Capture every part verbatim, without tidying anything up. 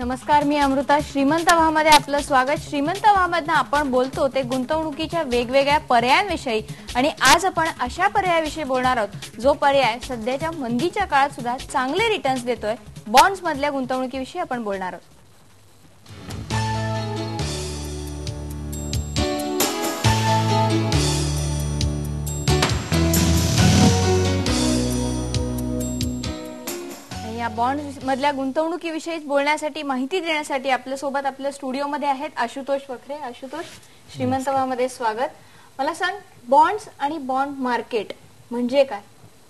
नमस्कार, मी अमृता. श्रीमंत व्हामध्ये आपलं स्वागत. श्रीमंत व्हामधनं आपण बोलतो ते गुंतवणुकीच्या वेगवेगळ्या पर्यायांविषयी आणि आज आपण अशा पर्यायाविषयी बोलणार आहोत जो पर्याय सध्याच्या मंदीच्या काळात सुद्धा चांगले रिटर्न्स देतोय. बॉन्ड्स मधल्या गुंतवणुकीविषयी आपण बोलणार आहोत. या बॉन्ड मधल्या गुंतवणुकीविषयीच बोलण्यासाठी, माहिती देण्यासाठी आपल्या सोबत आपल्या स्टुडिओमध्ये आहेत आशुतोष वखरे. आशुतोष, श्रीमंत व्हामध्ये स्वागत. मला सांग, बॉन्ड्स आणि बॉन्ड मार्केट म्हणजे काय?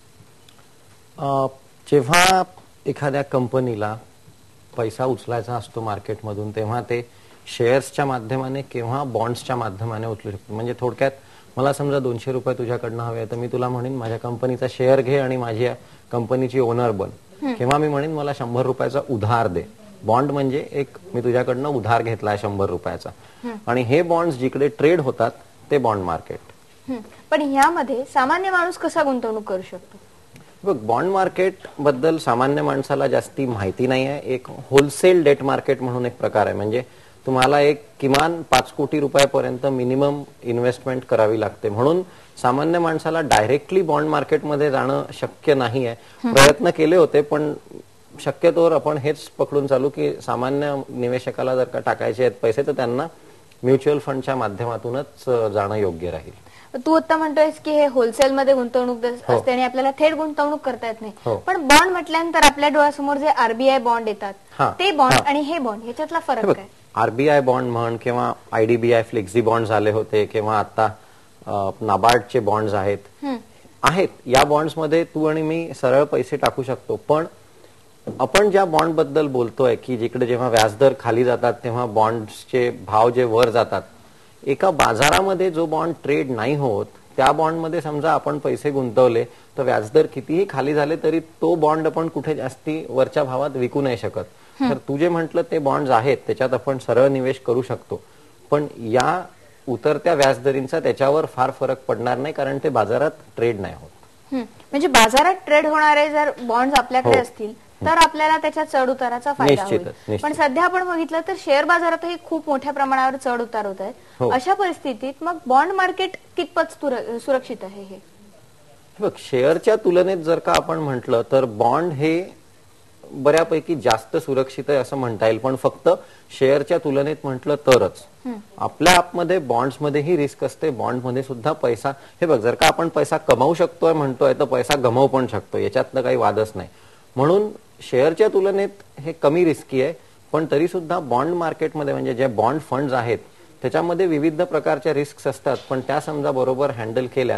जेव्हा एखाद्या कंपनीला पैसा उचलायचा असतो मार्केटमधून, तेव्हा ते शेअर्सच्या माध्यमाने किंवा बॉन्ड्सच्या माध्यमाने उचलू शकतो. म्हणजे थोडक्यात मला समजा दोनशे रुपये तुझ्याकडनं हवे तर मी तुला म्हणेन माझ्या कंपनीचा शेअर घे आणि माझ्या कंपनीची ओनर बन, किंवा मी म्हणेन मला शंभर रुपयाचा उधार दे. बॉन्ड म्हणजे एक मी तुझ्याकडनं उधार घेतलाय शंभर रुपयाचा, आणि हे बॉन्ड्स जिकडे ट्रेड होतात ते बॉन्ड मार्केट. पण यामध्ये सामान्य माणूस कसा गुंतवणूक करू शकतो? बघ, बॉन्ड मार्केट बद्दल सामान्य माणसाला जास्ती माहिती नाही आहे. एक होलसेल डेट मार्केट म्हणून एक प्रकार आहे. म्हणजे तुम्हाला एक किमान पाच कोटी रुपयापर्यंत मिनिमम इन्व्हेस्टमेंट करावी लागते. म्हणून सामान्य माणसाला डायरेक्टली बॉन्ड मार्केटमध्ये जाणं शक्य नाही आहे. प्रयत्न केले होते, पण शक्यतोवर आपण हेच पकडून चालू की सामान्य निवेशकाला जर का टाकायचे आहेत पैसे तर त्यांना म्युच्युअल फंडच्या माध्यमातूनच जाणं योग्य राहील. तू आता म्हणतोयस की हे होलसेल मध्ये गुंतवणूक असते आणि आपल्याला थेट गुंतवणूक करता येत नाही. पण बॉन्ड म्हटल्यानंतर आपल्या डोळ्यासमोर जे आरबीआय बॉन्ड येतात ते बॉन्ड आणि हे बॉन्ड ह्याच्यातला फरक काय? आरबीआय बॉन्ड म्हण किंवा आयडीबीआय फ्लेक्झी बॉन्ड झाले होते किंवा आता नाबार्डचे बॉन्ड्स आहेत आहेत या बॉन्ड्स मध्ये तू आणि मी सरळ पैसे टाकू शकतो. पण आपण ज्या बॉन्ड बद्दल बोलतोय की जिकडे जेव्हा व्याजदर खाली जातात तेव्हा बॉन्ड्सचे भाव जे वर जातात, एका बाजारामध्ये जो बॉन्ड ट्रेड नाही होत त्या बॉन्डमध्ये समजा आपण पैसे गुंतवले तर व्याजदर कितीही खाली झाले तरी तो बॉन्ड आपण कुठे जास्ती वरच्या भावात विकू नाही शकत. तर तू जे म्हटलं ते बॉन्ड्स आहेत त्याच्यात आपण सरळ निवेश करू शकतो, पण या उतरत्या व्याजदरींचा त्याच्यावर फार फरक पडणार नाही, कारण ते बाजारात ट्रेड नाही होत. म्हणजे बाजारात ट्रेड होणारे जर बॉन्ड्स आपल्याकडे असतील तर आपल्याला त्याच्या चढ उताराचा फायदा होईल. पण सध्या आपण बघितलं तर शेअर बाजारातही खूप मोठ्या प्रमाणावर चढ उतार होत आहे. अशा परिस्थितीत मग बॉन्ड मार्केट कितपत सुरक्षित आहे? हे बघ, शेअरच्या तुलनेत जर का आपण म्हटलं तर बॉन्ड हे बऱ्यापैकी जास्त सुरक्षित आहे असं म्हणता येईल. पण फक्त शेअरच्या तुलनेत म्हटलं तरच. आपल्या आपमध्ये बॉन्ड्स मध्येही रिस्क असते. बॉन्ड मध्ये सुद्धा पैसा, हे बघ, जर का आपण पैसा कमावू शकतोय म्हणतोय तर पैसा गमावू पण शकतो, याच्यातनं काही वादच नाही. म्हणून शेअरच्या तुलनेत हे कमी रिस्की आहे. पण तरी सुद्धा बॉन्ड मार्केटमध्ये म्हणजे जे बॉन्ड फंड्स आहेत त्याच्यामध्ये विविध प्रकारच्या रिस्क असतात. पण त्या समजा बरोबर हँडल केल्यात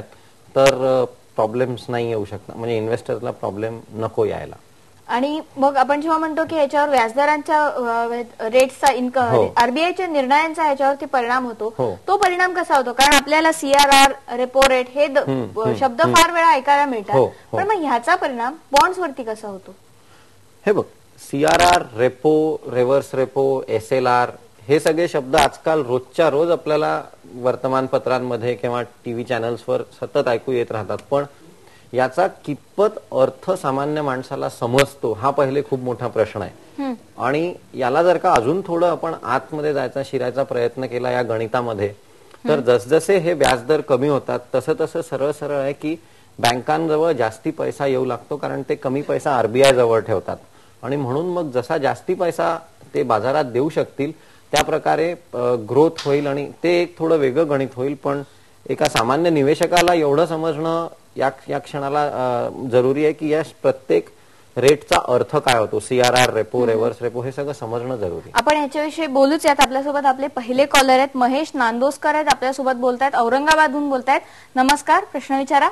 तर प्रॉब्लेम्स नाही येऊ शकतात. म्हणजे इन्व्हेस्टरला प्रॉब्लेम नको यायला. आणि मग आपण जेव्हा म्हणतो की ह्याच्यावर व्याजदरांच्या रेट्सचा इन्कम, आरबीआयच्या निर्णयांचा ह्याच्यावरती परिणाम होतो, तो परिणाम कसा होतो? कारण आपल्याला सीआरआर, रेपो रेट हे शब्द फार वेळा ऐकायला मिळतात. पण मग ह्याचा परिणाम बॉन्ड्स वरती कसा होतो? हे बघ, CRR, repo, reverse repo, SLR हे सगळे शब्द आजकाल रोजच्या रोज आपल्याला वर्तमानपत्रांमध्ये किंवा टीव्ही चॅनल्सवर सतत ऐकू येत राहतात. पण याचा कितपत अर्थ सामान्य माणसाला समजतो हा पहिले खूप मोठा प्रश्न आहे. आणि याला जर का अजून थोडं आपण आतमध्ये जायचा, शिरायचा प्रयत्न केला या गणितामध्ये, तर जसजसे हे व्याजदर कमी होतात तसं तसं सरळ सरळ आहे की बँकांजवळ जास्ती पैसा येऊ लागतो, कारण ते कमी पैसा आरबीआय जवळ ठेवतात. आणि म्हणून मग जसा जास्ती पैसा ते बाजारात देऊ शकतील त्या प्रकारे ग्रोथ होईल आणि ते एक थोडं वेगळं गणित होईल. पण एका सामान्य निवेशकाला एवढं समजणं या या क्षणाला जरुरी आहे की या प्रत्येक रेटचा अर्थ काय होतो, सीआरआर, रेपो, रिव्हर्स रेपो हे सगळं समजणं जरुरी आहे. आपण याच्याविषयी बोलूच यात. आपल्यासोबत आपले पहिले कॉलर आहेत, महेश नांदोसकर आहेत, आपल्यासोबत बोलतायत, औरंगाबादहून बोलतायत. नमस्कार, प्रश्न विचारा.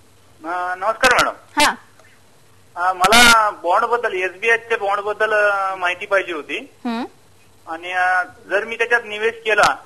नमस्कार मॅडम. हा, मला बॉन्ड बद्दल, एसबीआयच्या बॉन्ड बद्दल माहिती पाहिजे होती. आणि जर मी त्याच्यात निवेश केला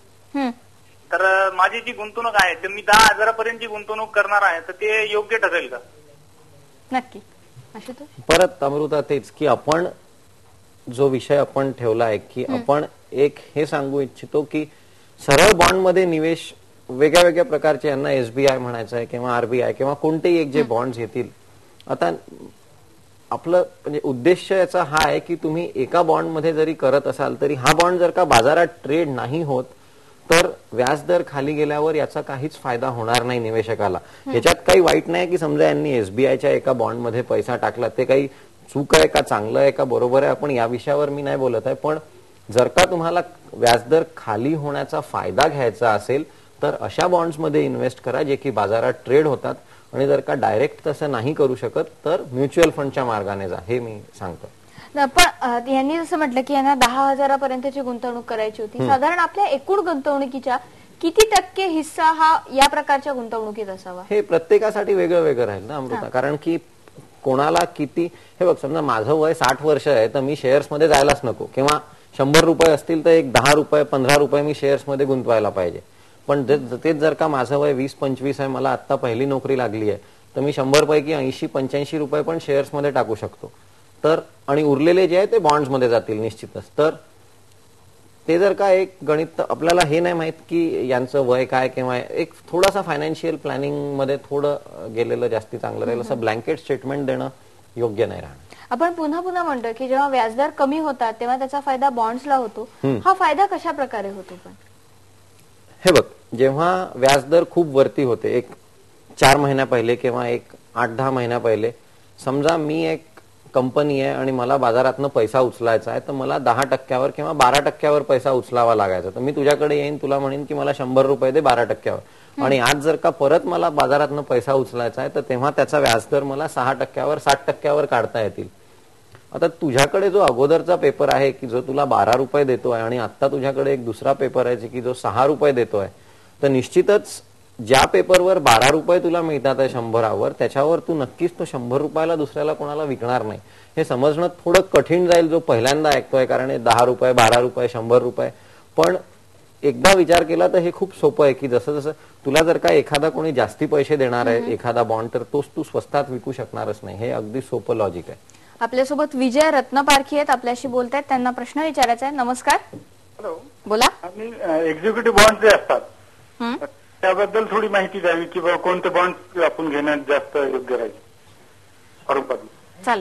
तर माझी जी गुंतवणूक आहे तर मी दहा हजारापर्यंत जी गुंतवणूक करणार आहे तर ते योग्य ठरेल का? नक्की. परत अमृता तेच की आपण जो विषय आपण ठेवला आहे की आपण एक हे सांगू इच्छितो की सरळ बॉन्ड मध्ये निवेश वेगळ्या वेगळ्या प्रकारचे, यांना एसबीआय म्हणायचं आहे किंवा आरबीआय किंवा कोणतेही एक जे बॉन्ड्स येतील. आता आपलं म्हणजे उद्देश याचा हा आहे की तुम्ही एका बॉन्डमध्ये जरी करत असाल तरी हा बॉन्ड जर का बाजारात ट्रेड नाही होत तर व्याजदर खाली गेल्यावर याचा काहीच फायदा होणार नाही निवेशकाला. याच्यात काही वाईट नाही की समजा यांनी एसबीआयच्या एका बॉन्डमध्ये पैसा टाकला, ते काही चूक आहे का चांगलं आहे का बरोबर आहे आपण या विषयावर मी नाही बोलत आहे. पण जर का तुम्हाला व्याजदर खाली होण्याचा फायदा घ्यायचा असेल तर अशा बॉन्ड्समध्ये इन्व्हेस्ट करा जे की बाजारात ट्रेड होतात. आणि जर का डायरेक्ट तसं नाही करू शकत तर म्युच्युअल फंडच्या मार्गाने जा, हे मी सांगतो. पण यांनी जसं म्हटलं की यांना दहा हजारापर्यंतची गुंतवणूक करायची होती, साधारण आपल्या एकूण गुंतवणुकीच्या किती टक्के हिस्सा हा या प्रकारच्या गुंतवणुकीत असावा? हे प्रत्येकासाठी वेगळं वेगळं राहील ना अमृता, कारण की कोणाला किती, हे बघ समजा माझं वय साठ वर्ष आहे तर मी शेअर्समध्ये जायलाच नको, किंवा शंभर रुपये असतील तर एक दहा रुपये पंधरा रुपये मी शेअर्समध्ये गुंतवायला पाहिजे. पण तेच जर का माझं वय वीस पंचवीस आहे, मला आता पहिली नोकरी लागली आहे, तर मी शंभर पैकी ऐंशी पंच्याऐंशी रुपये पण शेअर्समध्ये टाकू शकतो. तर आणि उरलेले जे आहे ते बॉन्ड्समध्ये जातील निश्चितच. तर ते जर का एक गणित, आपल्याला हे नाही माहित की यांचं वय काय किंवा एक थोडासा फायनान्शियल प्लॅनिंग मध्ये थोडं गेलेलं जास्ती चांगलं राहील. असं ब्लँकेट स्टेटमेंट देणं योग्य नाही राहणार. आपण पुन्हा पुन्हा म्हणतो की जेव्हा व्याजदर कमी होतात तेव्हा त्याचा फायदा बॉन्ड्सला होतो. हा फायदा कशा प्रकारे होतो? पण हे बघ, जेव्हा व्याजदर खूप वरती होते, एक चार महिन्या पहिले किंवा एक आठ दहा महिन्या पहिले, समजा मी एक कंपनी आहे आणि मला बाजारातनं पैसा उचलायचा आहे, तर मला दहा टक्क्यावर किंवा बारा टक्क्यावर पैसा उचलावा लागायचा. तर मी तुझ्याकडे येईन, तुला म्हणेन की मला शंभर रुपये दे बारा टक्क्यावर, आणि आज जर का परत मला बाजारातनं पैसा उचलायचा आहे तर तेव्हा त्याचा व्याजदर मला सहा टक्क्यावर सात टक्क्यावर काढता येतील. आता तुझ्याकडे जो अगोदरचा पेपर आहे की जो तुला बारा रुपये देतोय आणि आता तुझ्याकडे एक दुसरा पेपर आहे की जो सहा रुपये देतोय, तर निश्चितच ज्या पेपरवर बारा रुपये तुला मिळतात आहे शंभरावर, त्याच्यावर तू नक्कीच तो शंभर रुपयाला दुसऱ्याला कोणाला विकणार नाही. हे समजणं थोडं कठीण जाईल जो पहिल्यांदा ऐकतोय, कारण हे दहा रुपये बारा रुपये शंभर रुपये. पण एकदा विचार केला तर हे खूप सोपं आहे की जसं जसं तुला जर का एखादा कोणी जास्ती पैसे देणार आहे एखादा बॉन्ड, तर तोच तू स्वस्तात विकू शकणारच नाही. हे अगदी सोपं लॉजिक आहे. आपल्यासोबत विजय रत्नपारखी आहेत, आपल्याशी बोलतायत, त्यांना प्रश्न विचारायचा आहे. नमस्कार. हॅलो, बोला. आणि एक्झिक्युटिव्ह बॉन्ड जे असतात त्याबद्दल थोडी माहिती द्यावी की बाबा कोणते बॉन्ड आपण घेण्यात जास्त योग्य राहील? चालेल.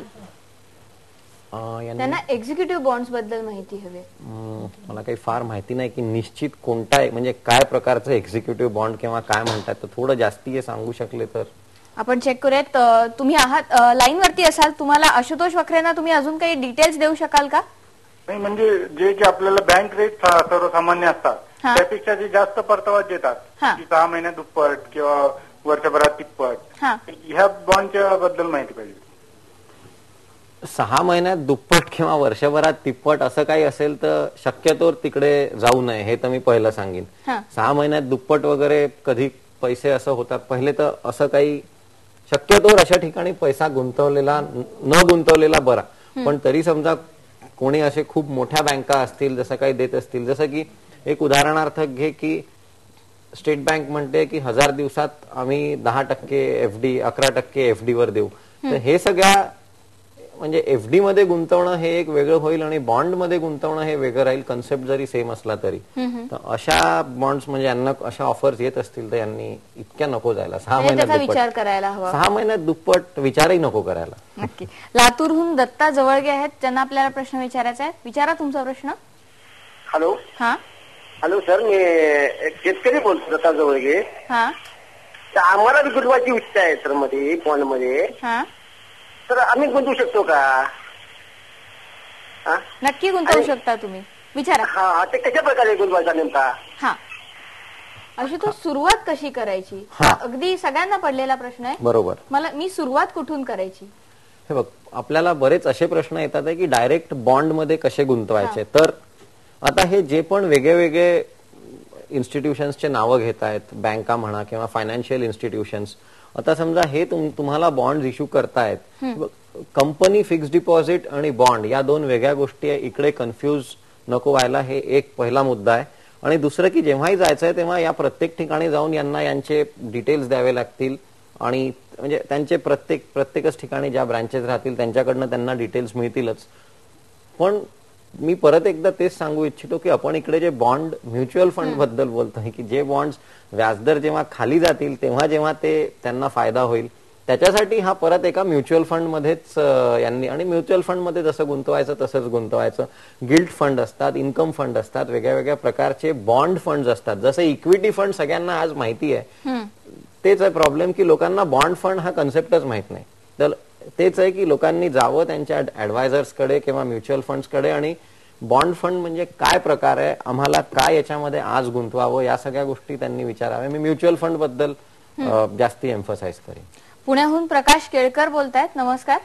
त्यांना एक्झिक्युटिव्ह बॉन्ड्स बद्दल माहिती हवी. मला काही फार माहिती नाही की निश्चित कोणता म्हणजे काय प्रकारचं एक्झिक्युटिव्ह बॉन्ड किंवा काय म्हणतात, तर थोडं जास्ती हे सांगू शकले तर आपण चेक करूयात. तुम्ही आहात लाईन वरती असाल, तुम्हाला आशुतोष वखरेंना तुम्ही अजून काही डिटेल्स देऊ शकाल का? नाही, म्हणजे जे जे आपल्याला बँक रेट सर्वसामान्य असतात त्यापेक्षा जे जास्त परतावा देतात, सहा महिन्यात दुप्पट किंवा वर्षभरात तिप्पट, ह्या बॉन्डच्या बद्दल माहिती पाहिजे. सहा महिन्यात दुप्पट किंवा वर्षभरात तिप्पट असं काही असेल तर शक्यतोवर तिकडे जाऊ नये, हे तर मी पहिलं सांगेन. सहा महिन्यात दुप्पट वगैरे कधी पैसे असं होतात, पहिले तर असं काही शक्यतोवर अशा ठिकाणी पैसा गुंतवलेला न गुंतवलेला बरा. पण तरी समजा कोणी असे खूप मोठ्या बँका असतील जसं काही देत असतील, जसं की एक उदाहरणार्थ घे की स्टेट बँक म्हणते की हजार दिवसात आम्ही दहा टक्के एफडी अकरा टक्के एफडी वर देऊ, तर हे सगळ्या म्हणजे एफडी मध्ये गुंतवणं हे एक वेगळं होईल आणि बॉन्ड मध्ये गुंतवणं हे वेगळं राहील, कन्सेप्ट जरी सेम असला तरी. तर अशा बॉन्ड्स म्हणजे यांना अशा ऑफर्स येत असतील तर यांनी इतक्या नको जायला. सहा महिन्यात विचार करायला हवा, सहा महिन्यात दुप्पट विचारही नको करायला. नक्की. लातूरहून दत्ता जवळगे आहेत, त्यांना आपल्याला प्रश्न विचारायचा आहे. विचारा तुमचा प्रश्न. हॅलो. हा हॅलो सर, मी शेतकरी बोलतो दत्ता जवळगे. हा, तर आम्हाला गुंतवायची इच्छा आहे सर मध्ये बॉन्ड मध्ये. हा, तर आम्ही गुंतवू शकतो का? नक्की गुंतवू शकता तुम्ही. विचारा. हा, ते कशा प्रकारे गुंतवायचा नेमका? हा, अशी तो सुरुवात कशी करायची? अगदी सगळ्यांना पडलेला प्रश्न आहे. बरोबर. मला मी सुरुवात कुठून करायची? हे बघ, आपल्याला बरेच असे प्रश्न येतात आहे की डायरेक्ट बॉन्ड मध्ये कसे गुंतवायचे. तर आता हे जे पण वेगळे वेगळे इन्स्टिट्यूशन्सचे नावं घेत आहेत, बँका म्हणा किंवा फायनान्शियल इन्स्टिट्यूशन्स, आता समजा हे तुम्हाला बॉन्ड इश्यू करतायत, कंपनी फिक्स्ड डिपॉझिट आणि बॉन्ड या दोन वेगळ्या गोष्टी आहे, इकडे कन्फ्यूज नको व्हायला, हे एक पहिला मुद्दा आहे. आणि दुसरं की जेव्हाही जायचंय तेव्हा या प्रत्येक ठिकाणी जाऊन यांना यांचे डिटेल्स द्यावे लागतील, आणि म्हणजे त्यांचे प्रत्येक प्रत्येकच ठिकाणी ज्या ब्रांचेस राहतील त्यांच्याकडनं त्यांना डिटेल्स मिळतीलच. पण मी परत एकदा तेच सांगू इच्छितो की आपण इकडे जे बॉन्ड म्युच्युअल फंड बद्दल बोलतोय की जे बॉन्ड्स व्याजदर जेव्हा खाली जातील तेव्हा जेव्हा ते त्यांना फायदा होईल त्याच्यासाठी हा परत एका म्युच्युअल फंड मध्येच यांनी, आणि म्युच्युअल फंड मध्ये जसं गुंतवायचं तसंच गुंतवायचं. गिल्ट फंड असतात, इन्कम फंड असतात, वेगळ्या वेगळ्या प्रकारचे बॉन्ड फंड असतात. जसं इक्विटी फंड सगळ्यांना आज माहिती आहे, तेच आहे प्रॉब्लेम की लोकांना बॉन्ड फंड हा कन्सेप्टच माहित नाही. तर तेच आहे की लोकांनी जावं त्यांच्या ऍडवायझर्सकडे किंवा म्युच्युअल फंड्सकडे आणि बॉन्ड फंड म्हणजे काय प्रकार आहे, आम्हाला काय याच्यामध्ये आज गुंतवावं, या सगळ्या गोष्टी त्यांनी विचाराव्या. मी म्युच्युअल फंड बद्दल जास्ती एम्फसाइज करेन. पुण्याहून प्रकाश केळकर बोलतायत. नमस्कार.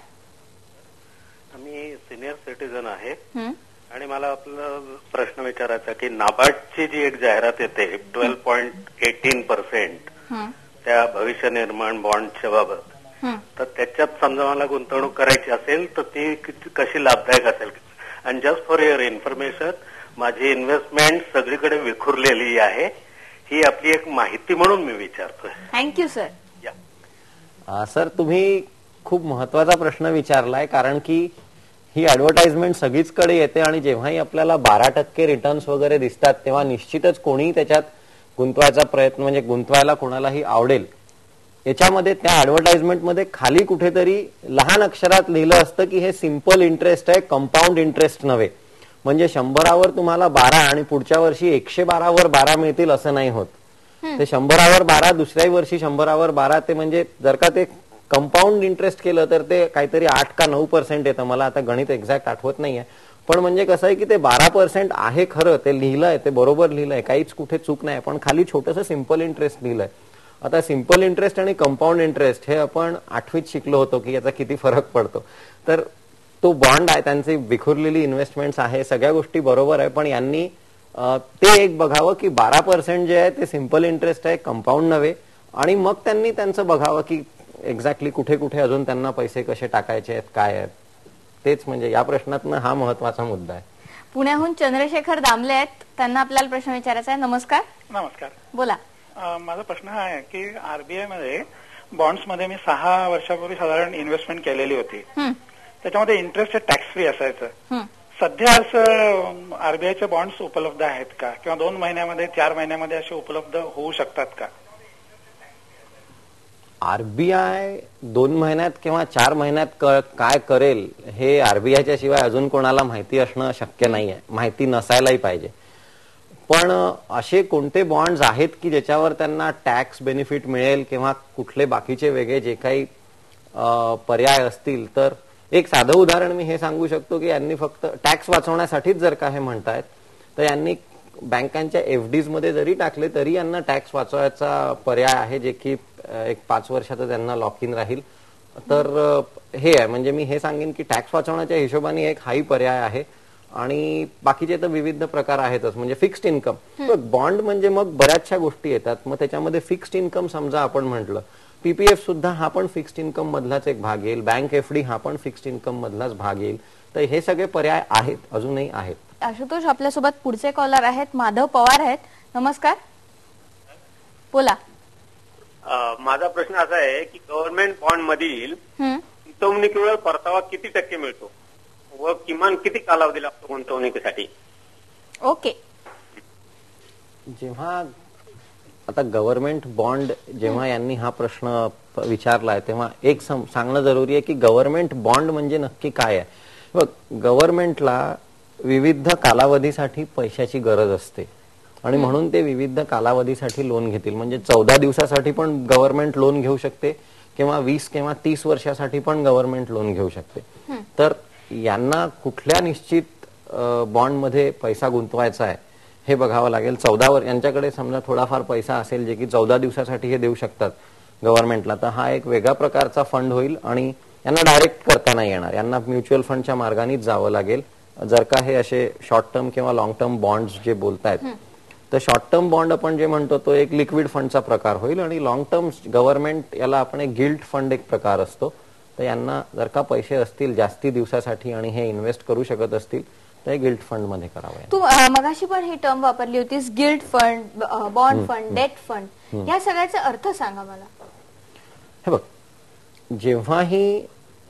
मी सिनियर सिटीजन आहे आणि मला आपला प्रश्न विचारायचा की नाबार्डची जी एक जाहिरात येते ट्वेल्व पॉईंट एटीन पर्सेंट त्या भविष्य निर्माण बॉन्डच्या बाबत, तर त्याच्यात समजा मला गुंतवणूक करायची असेल तर ती कशी लाभदायक असेल. आणि जस्ट फॉर युअर इन्फॉर्मेशन, माझी इन्व्हेस्टमेंट सगळीकडे विखुरलेली आहे. ही आपली एक माहिती म्हणून मी विचारतोय. Thank you sir. सर, तुम्ही खूप महत्वाचा प्रश्न विचारलाय, कारण की ही ऍडव्हर्टाइजमेंट सगळीचकडे येते आणि जेव्हाही आपल्याला बारा टक्के रिटर्न्स वगैरे दिसतात तेव्हा निश्चितच कोणीही त्याच्यात गुंतवायचा प्रयत्न, म्हणजे गुंतवायला कोणालाही आवडेल. याच्यामध्ये त्या ऍडव्हर्टाइजमेंटमध्ये खाली कुठेतरी लहान अक्षरात लिहिलं असतं की हे सिम्पल इंटरेस्ट आहे, कंपाऊंड इंटरेस्ट नव्हे. म्हणजे शंभरावर तुम्हाला बारा आणि पुढच्या वर्षी एकशे बारावर बारा मिळतील असं नाही होत. ते शंभरावर बारा, दुसऱ्याही वर्षी शंभरावर बारा, ते म्हणजे जर का ते कंपाऊंड इंटरेस्ट केलं तर ते काहीतरी आठ का नऊ पर्सेंट येतं. मला आता गणित एक्झॅक्ट आठवत नाहीये, पण म्हणजे कसं आहे की ते बारा पर्सेंट आहे खरं, ते लिहिलंय, ते बरोबर लिहिलंय, काहीच कुठे चूक नाही, पण खाली छोटंसं सिम्पल इंटरेस्ट लिहिलंय. आता सिम्पल इंटरेस्ट आणि कंपाऊंड इंटरेस्ट हे आपण आठवीत शिकलो होतो की याचा किती फरक पडतो. तर तो बॉन्ड आहे, त्यांची विखुरलेली इन्व्हेस्टमेंट्स आहे, सगळ्या गोष्टी बरोबर आहे, पण यांनी ते एक बघावं की बारा पर्सेंट जे आहे ते सिम्पल इंटरेस्ट आहे, कंपाऊंड नव्हे. आणि मग त्यांनी त्यांचं बघावं की एक्झॅक्टली कुठे कुठे अजून त्यांना पैसे कसे टाकायचे आहेत, काय आहेत. तेच म्हणजे या प्रश्नातनं हा महत्वाचा मुद्दा आहे. पुण्याहून चंद्रशेखर दामले आहेत, त्यांना आपल्याला प्रश्न विचारायचा आहे. नमस्कार. नमस्कार. बोला. माझा प्रश्न हा आहे की आरबीआय मध्ये बॉन्ड्स मध्ये मी सहा वर्षापूर्वी साधारण इन्व्हेस्टमेंट केलेली होती. त्याच्यामध्ये इंटरेस्ट टॅक्स फ्री असायचं. सध्या असं आरबीआयचे बॉन्ड्स उपलब्ध आहेत का, किंवा दोन महिन्यामध्ये चार महिन्यामध्ये असे उपलब्ध होऊ शकतात का? आरबीआय दोन महिन्यात किंवा चार महिन्यात काय करेल हे आरबीआयच्या शिवाय अजून कोणाला माहिती असणं शक्य नाहीये, माहिती नसायलाही पाहिजे. पण असे कोणते बॉन्ड्स आहेत की ज्याच्यावर त्यांना टॅक्स बेनिफिट मिळेल किंवा कुठले बाकीचे वेगळे जे काही पर्याय असतील, तर एक साधं उदाहरण मी हे सांगू शकतो की यांनी फक्त टॅक्स वाचवण्यासाठीच जर का हे म्हणतायत तर यांनी बँकांच्या एफडीज मध्ये जरी टाकले तरी यांना टॅक्स वाचवायचा पर्याय आहे, जे की एक पाच वर्षाचं त्यांना लॉक इन राहील. तर हे आहे, म्हणजे मी हे सांगेन की टॅक्स वाचवण्याच्या हिशोबाने एक हाही पर्याय आहे. आणि बाकीचे तर विविध प्रकार आहेतच. म्हणजे फिक्स्ड इन्कम बॉन्ड म्हणजे मग बऱ्याचशा गोष्टी येतात. मग त्याच्यामध्ये फिक्स्ड इन्कम समजा आपण म्हटलं, पीपीएफ सुद्धा हा पण फिक्स्ड इन्कम मधलाच एक भाग येईल, बँक एफडी हा पण फिक्स्ड इन्कम मधलाच भाग येईल. तर हे सगळे पर्याय आहेत, अजूनही आहेत. आशुतोष, आपल्यासोबत पुढचे कॉलर आहेत, माधव पवार आहेत. नमस्कार. बोला. माझा प्रश्न असा आहे की गव्हर्नमेंट बॉन्ड मधील गुंतवणुकीवर परतावा किती टक्के मिळतो व किमान किती कालावधी लागतो गुंतवणुकीसाठी? ओके. जेव्हा आता गव्हर्नमेंट बॉन्ड, जेव्हा यांनी हा प्रश्न विचारलाय तेव्हा एक सांगणं जरुरी आहे की गव्हर्नमेंट बॉन्ड म्हणजे नक्की काय आहे. बघ, गव्हर्नमेंटला विविध कालावधीसाठी पैशाची गरज असते आणि म्हणून ते विविध कालावधीसाठी लोन घेतील. म्हणजे चौदा दिवसासाठी पण गव्हर्नमेंट लोन घेऊ शकते किंवा वीस किंवा तीस वर्षासाठी पण गव्हर्नमेंट लोन घेऊ शकते. तर यांना कुठल्या निश्चित बॉन्डमध्ये पैसा गुंतवायचा आहे हे बघावं लागेल. चौदा वर यांच्याकडे समजा थोडाफार पैसा असेल जे की चौदा दिवसासाठी हे देऊ शकतात गव्हर्नमेंटला, तर हा एक वेगळ्या प्रकारचा फंड होईल आणि यांना डायरेक्ट करता नाही येणार. यांना म्युच्युअल फंडच्या मार्गानेच जावं लागेल. जर का हे असे शॉर्ट टर्म किंवा लॉंग टर्म बॉन्ड्स जे बोलतायत, तर शॉर्ट टर्म बॉन्ड आपण जे म्हणतो तो एक लिक्विड फंडचा प्रकार होईल आणि लॉंग टर्म गव्हर्नमेंट याला आपण एक गिल्ट फंड एक प्रकार असतो. तर यांना जर का पैसे असतील जास्ती दिवसासाठी आणि हे इन्व्हेस्ट करू शकत असतील तर गिल्ट फंड मध्ये करावं. तू मगाशी पण ही टर्म वापरली होतीस, gilt fund, bond fund, debt fund, या सगळ्याचा अर्थ सांगा मला. हे बघ, जेव्हाही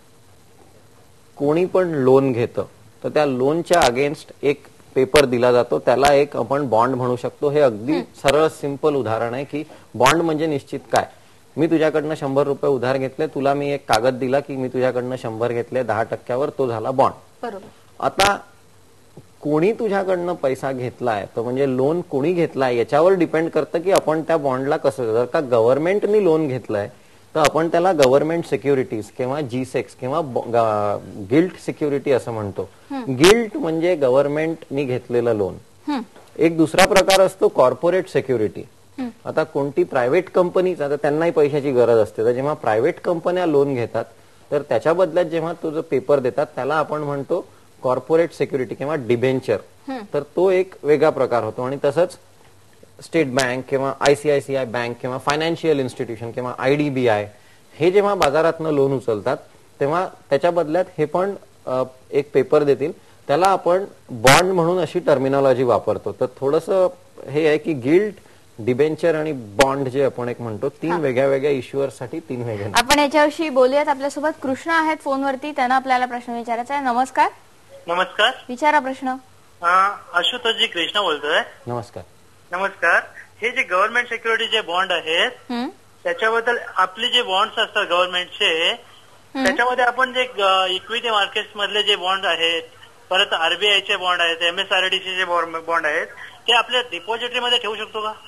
कोणी पण लोन घेतं तर त्या लोनच्या अगेन्स्ट एक पेपर दिला जातो, त्याला एक आपण बॉन्ड म्हणू शकतो. हे अगदी सरळ सिंपल उदाहरण आहे की बॉन्ड म्हणजे निश्चित काय मी तुझ्याकडनं शंभर रुपये उधार घेतले, तुला मी एक कागद दिला की मी तुझ्याकडनं शंभर घेतले दहा टक्क्यावर, तो झाला बॉन्ड. बरोबर. आता कोणी तुझ्याकडनं पैसा घेतलाय तो म्हणजे लोन कोणी घेतलाय याच्यावर डिपेंड करतं की आपण त्या बॉन्डला कसं, जर का गव्हर्नमेंटनी लोन घेतलंय तर आपण त्याला गव्हर्नमेंट सिक्युरिटीज किंवा जी सेक्स किंवा गिल्ट सिक्युरिटी असं म्हणतो. गिल्ट म्हणजे गव्हर्नमेंटनी घेतलेलं लोन. एक दुसरा प्रकार असतो कॉर्पोरेट सिक्युरिटी. आता कोणती प्रायव्हेट कंपनी, आता त्यांनाही पैशाची गरज असते, तर जेव्हा प्रायव्हेट कंपन्या लोन घेतात तर त्याच्या बदल्यात जेव्हा तो जो पेपर देतात त्याला आपण म्हणतो कॉर्पोरेट सिक्युरिटी किंवा डिबेंचर. तर तो एक वेगळा प्रकार होतो. आणि तसंच स्टेट बँक किंवा आयसीआयसीआय बँक किंवा फायनान्शियल इन्स्टिट्यूशन किंवा आयडीबीआय हे जेव्हा बाजारातनं लोन उचलतात तेव्हा त्याच्या बदल्यात हे पण एक पेपर देतील, त्याला आपण बॉन्ड म्हणून अशी टर्मिनॉलॉजी वापरतो. तर थोडंसं हे आहे की गिल्ट, डिबेंचर आणि बॉन्ड जे आपण एक म्हणतो, तीन वेगळ्या वेगळ्या इश्युअर्ससाठी तीन वेगळे. आपण याच्याविषयी बोलूयात. आपल्यासोबत कृष्ण आहेत फोनवरती, त्यांना आपल्याला प्रश्न विचारायचा आहे. नमस्कार. नमस्कार. विचारा प्रश्न. आशुतोषजी कृष्ण बोलतोय. नमस्कार. नमस्कार. हे जे गव्हर्नमेंट सिक्युरिटी जे बॉन्ड आहेत त्याच्याबद्दल आपले जे बॉन्ड्स असतात गव्हर्नमेंटचे, त्याच्यामध्ये आपण जे इक्विटी मार्केट मधले जे बॉन्ड आहेत, परत आरबीआयचे बॉन्ड आहेत, एमएसआरडीसी जे बॉन्ड आहेत, ते आपल्या डिपॉझिटरीमध्ये ठेवू शकतो का?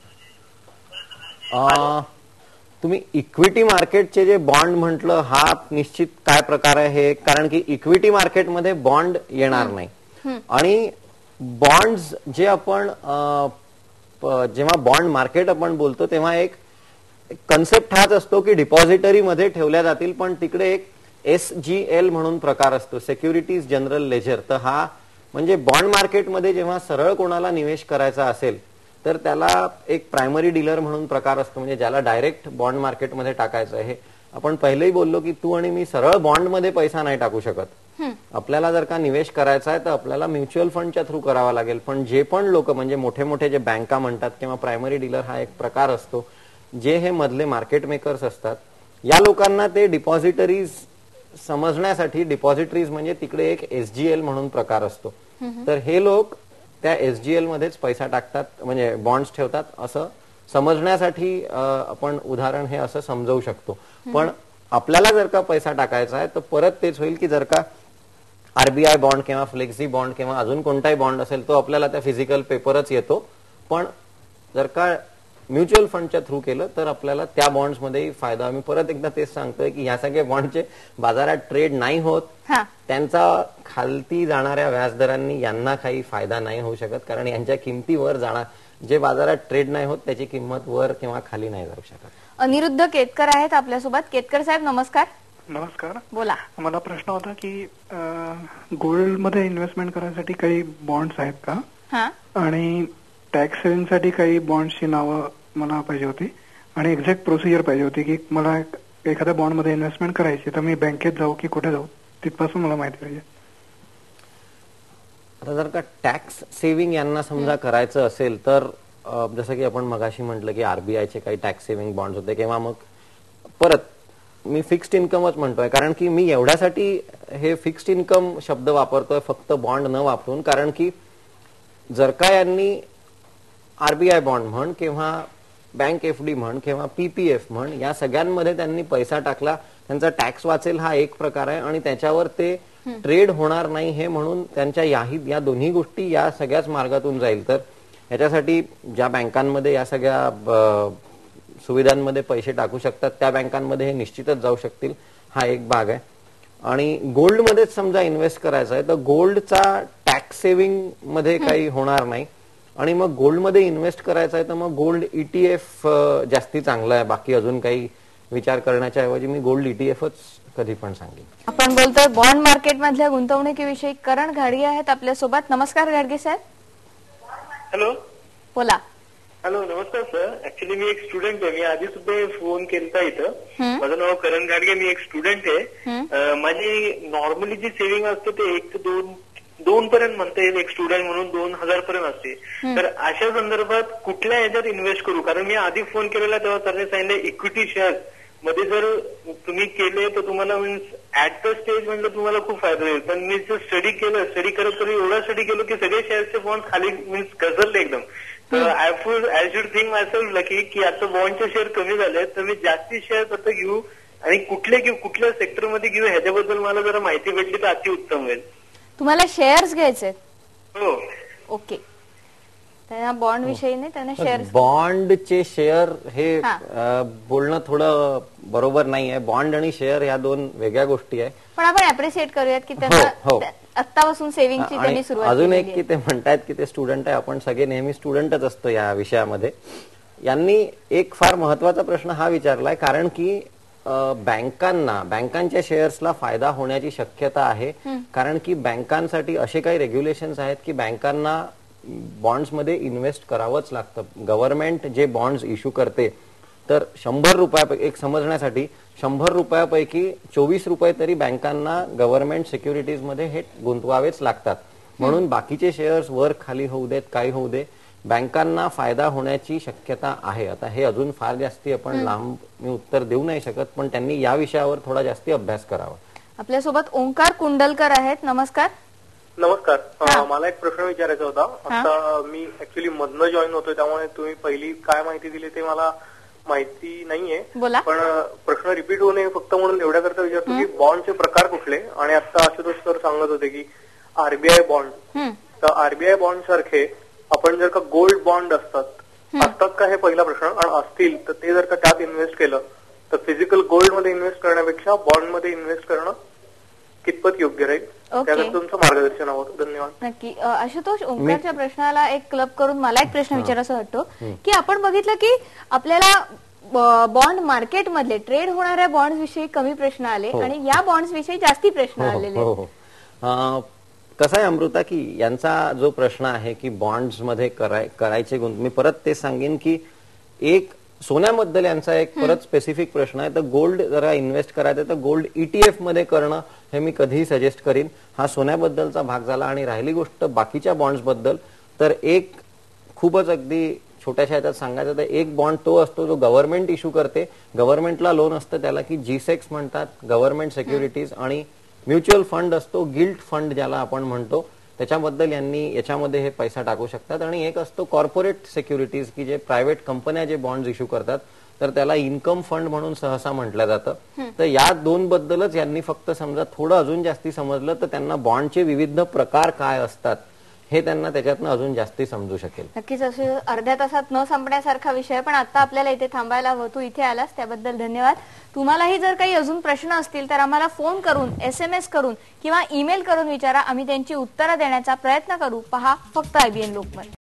तुम्ही इक्विटी मार्केटचे जे बॉन्ड म्हटलं हा निश्चित काय प्रकार आहे हे, कारण की इक्विटी मार्केटमध्ये बॉन्ड येणार नाही. आणि बॉन्ड्स जे आपण जेव्हा बॉन्ड मार्केट आपण बोलतो तेव्हा एक कन्सेप्ट हाच असतो की डिपॉझिटरी मध्ये ठेवल्या जातील, पण तिकडे एक एस जी एल म्हणून प्रकार असतो, सिक्युरिटीज जनरल लेजर. तर हा म्हणजे बॉन्ड मार्केटमध्ये जेव्हा सरळ कोणाला निवेश करायचा असेल तर त्याला एक प्रायमरी डीलर म्हणून प्रकार असतो, म्हणजे ज्याला डायरेक्ट बॉन्ड मार्केटमध्ये टाकायचं आहे. आपण पहिलेही बोललो की तू आणि मी सरळ बॉन्डमध्ये पैसा नाही टाकू शकत. आपल्याला जर का निवेश करायचा आहे तर आपल्याला म्युच्युअल फंडच्या थ्रू करावा लागेल. पण जे पण लोक म्हणजे मोठे मोठे जे बँका म्हणतात किंवा प्रायमरी डीलर हा एक प्रकार असतो, जे हे मधले मार्केट मेकर्स असतात, या लोकांना ते डिपॉझिटरीज समजण्यासाठी, डिपॉझिटरीज म्हणजे तिकडे एक एसजीएल म्हणून प्रकार असतो. तर हे लोक त्या एसजीएल मध्येच पैसा टाकतात, म्हणजे बॉन्ड्स ठेवतात असं समजण्यासाठी आपण उदाहरण हे असं समजवू शकतो. पण आपल्याला जर का पैसा टाकायचा आहे तर परत तेच होईल की जर का आरबीआय बॉन्ड किंवा फ्लेक्सी बॉन्ड किंवा अजून कोणताही बॉन्ड असेल तो आपल्याला त्या फिजिकल पेपरच येतो. पण जर का म्युच्युअल फंडच्या थ्रू केलं तर आपल्याला त्या बॉन्ड्समध्येही फायदा. मी परत एकदा तेच सांगतोय की ह्या सगळ्या बॉन्डचे बाजारात ट्रेड नाही होत, त्यांचा खालती जाणाऱ्या व्याजदरांनी यांना काही फायदा नाही होऊ शकत, कारण यांच्या किमतीवर जाणार, जे बाजारात ट्रेड नाही होत त्याची किंमत वर किंवा खाली नाही जाऊ शकत. अनिरुद्ध केतकर आहेत आपल्यासोबत. केतकर साहेब नमस्कार. नमस्कार. बोला. मला प्रश्न होता की गोल्ड मध्ये इन्व्हेस्टमेंट करायसाठी काही बॉन्ड्स आहेत का, आणि टॅक्स सेव्हिंग साठी काही बॉन्ड्सची नावं मला पाहिजे होती, आणि एक्झॅक्ट प्रोसिजर पाहिजे होती की मला एखाद्या बॉन्ड मध्ये इन्व्हेस्टमेंट करायची तर मी बँकेत जाऊ की कुठे जाऊ, तिथपासून मला माहिती पाहिजे. आता जर का टॅक्स सेव्हिंग यांना समजा करायचं असेल तर जसं की आपण मगाशी म्हटलं की आरबीआयचे काही टॅक्स सेव्हिंग बॉन्ड्स होते, किंवा मग परत मी फिक्स्ड इन्कमच म्हणतोय, कारण की मी एवढ्यासाठी हे फिक्स्ड इन्कम शब्द वापरतोय फक्त बॉन्ड न वापरून, कारण की जर का यांनी आरबीआय बॉन्ड म्हण किंवा बँक एफडी म्हण किंवा पीपीएफ म्हण या सगळ्यांमध्ये त्यांनी पैसा टाकला, त्यांचा टॅक्स वाचेल हा एक प्रकार आहे, आणि त्याच्यावर ते ट्रेड होणार नाही हे म्हणून त्यांच्या याही या दोन्ही गोष्टी या सगळ्याच मार्गातून जाईल. तर याच्यासाठी ज्या बँकांमध्ये या सगळ्या सुविधांमध्ये पैसे टाकू शकतात त्या बँकांमध्ये हे निश्चितच जाऊ शकतील, हा एक भाग आहे. आणि गोल्डमध्येच समजा इन्व्हेस्ट करायचं आहे तर गोल्डचा टॅक्स सेव्हिंग मध्ये काही होणार नाही, आणि मग गोल्डमध्ये इन्व्हेस्ट करायचं आहे तर मग गोल्ड ईटीएफ जास्ती चांगलं आहे. बाकी अजून काही विचार करण्याच्या ऐवजी मी गोल्ड ईटीएफच कधी पण सांगेन. आपण बोलतोय बॉन्ड मार्केट मधल्या गुंतवणुकीविषयी. करण घाडगे आहेत आपल्यासोबत. नमस्कार घाडगे साहेब. हॅलो. बोला. हॅलो. नमस्कार सर. ऍक्च्युली मी एक स्टुडंट आहे. मी आधी सुद्धा फोन केलता इथं. माझं नाव करण घाडगे. मी एक स्टुडंट आहे. माझी नॉर्मली जी सेव्हिंग असते ते एक ते दोन दोन पर्यंत म्हणता येईल, एक स्टुडंट म्हणून दोन हजार पर्यंत असते. तर अशा संदर्भात कुठल्या ह्याच्यात इन्व्हेस्ट करू, कारण मी आधी फोन केलेला तेव्हा सरने सांगितलं इक्विटी शेअर मध्ये जर तुम्ही केले तर तुम्हाला मीन्स ऍट द स्टेज म्हणलं तुम्हाला खूप फायदा होईल. पण मी जर स्टडी केलं स्टडी करत तरी एवढा स्टडी केलो की सगळे शेअरचे बॉन्ड खाली मीन्स घसरले एकदम. तर I feel I should think myself lucky की आता बॉन्डचे शेअर कमी झाले तर मी जास्ती शेअर कसं घेऊ आणि कुठले घेऊ कुठल्या सेक्टरमध्ये घेऊ ह्याच्याबद्दल मला जरा माहिती भेटली तर अति उत्तम होईल. तुम्हाला शेअर्स घ्यायचे? हो. ओके. त्यांना बॉन्ड विषयी नाही, त्यांना शेअर. बॉन्डचे शेअर हे बोलणं थोडं बरोबर नाही आहे. बॉन्ड आणि शेअर ह्या दोन वेगळ्या गोष्टी आहे. पण आपण अप्रिशिएट करूयात की त्यांना आत्तापासून सेव्हिंगची त्यांनी सुरुवात. अजून एक की ते म्हणतायत की ते स्टुडंट आहे. आपण सगळे नेहमी स्टुडंटच असतो या विषयामध्ये. यांनी एक फार महत्वाचा प्रश्न हा विचारलाय कारण की बँकांना बँकांच्या शेअर्सला फायदा होण्याची शक्यता आहे. कारण की बँकांसाठी असे काही रेग्युलेशन्स आहेत की बँकांना बॉन्ड्समध्ये इन्व्हेस्ट करावंच लागतं. गव्हर्नमेंट जे बॉन्ड्स इश्यू करते तर शंभर रुपयापैकी एक समजण्यासाठी शंभर रुपयापैकी चोवीस रुपये तरी बँकांना गव्हर्नमेंट सिक्युरिटीजमध्ये हे गुंतवावेच लागतात. म्हणून बाकीचे शेअर्स वर खाली होऊ देत काही होऊ दे बँकांना फायदा होण्याची शक्यता आहे. आता हे अजून फार जास्ती आपण लांब मी उत्तर देऊ नाही शकत पण त्यांनी या विषयावर थोडा जास्ती अभ्यास करावा. आपल्यासोबत ओंकार कुंडलकर आहेत. नमस्कार. नमस्कार. मला एक प्रश्न विचारायचा होता. आता मी ऍक्च्युली मधनं जॉईन होतोय त्यामुळे तुम्ही पहिली काय माहिती दिली ते मला माहिती नाहीये. पण प्रश्न रिपीट होऊ नये फक्त म्हणून एवढ्या करता विचारतो की बॉन्डचे प्रकार कुठले आणि आता आशुतोष सर सांगत होते की आरबीआय बॉन्ड. तर आरबीआय बॉन्ड सारखे आपण जर का गोल्ड बॉन्ड असतात असतात का हे पहिला प्रश्न. आणि असतील तर ते जर का त्यात इन्व्हेस्ट केलं तर फिजिकल गोल्ड मध्ये इन्व्हेस्ट करण्यापेक्षा बॉन्ड मध्ये इन्व्हेस्ट करणं कितपत योग्य राहील त्यासाठी तुमचं मार्गदर्शन हवं. धन्यवाद. नक्की. आशुतोष, ओंकारच्या प्रश्नाला एक क्लब करून मला एक प्रश्न विचारायचा वाटतो की आपण बघितलं की आपल्याला बॉन्ड मार्केट मधले ट्रेड होणाऱ्या बॉन्ड विषयी कमी प्रश्न आले आणि या बॉन्ड्स विषयी जास्ती प्रश्न आलेले. कसं आहे अमृता की यांचा जो प्रश्न आहे की बॉन्ड्स मध्ये करायचे गुंत मी परत ते सांगेन की एक सोन्याबद्दल यांचा एक परत स्पेसिफिक प्रश्न आहे. तर गोल्ड जरा इन्व्हेस्ट करायचं तर गोल्ड ईटीएफ मध्ये करणं हे मी कधीही सजेस्ट करीन. हा सोन्याबद्दलचा भाग झाला. आणि राहिली गोष्ट बाकीच्या बॉन्ड्स बद्दल तर एक खूपच अगदी छोट्याशा ह्याच्यात सांगायचं तर एक बॉन्ड तो असतो जो गव्हर्नमेंट इश्यू करते. गव्हर्नमेंटला लोन असतं त्याला की जीसेक्स म्हणतात गव्हर्नमेंट सिक्युरिटीज. आणि म्युच्युअल फंड असतो गिल्ट फंड ज्याला आपण म्हणतो त्याच्याबद्दल यांनी याच्यामध्ये हे पैसा टाकू शकतात. आणि एक असतो कॉर्पोरेट सिक्युरिटीज की जे प्रायव्हेट कंपन्या जे बॉन्ड इश्यू करतात तर त्याला इन्कम फंड म्हणून सहसा म्हटलं जातं. तर या दोन बद्दलच यांनी फक्त समजा थोडं अजून जास्ती समजलं तर त्यांना बॉन्डचे विविध प्रकार काय असतात हे त्यांना त्याच्यातनं अजून जास्ती समजू शकेल. नक्कीच. असे अर्ध्या तासात न संपण्यासारखा विषय पण आता आपल्याला इथे थांबायला हवं. तू इथे आलास त्याबद्दल धन्यवाद. तुम्हालाही जर काही अजून प्रश्न असतील तर आम्हाला फोन करून एसएमएस करून किंवा ईमेल करून विचारा. आम्ही त्यांची उत्तरं देण्याचा प्रयत्न करू. पहा फक्त आयबीएन लोकमत.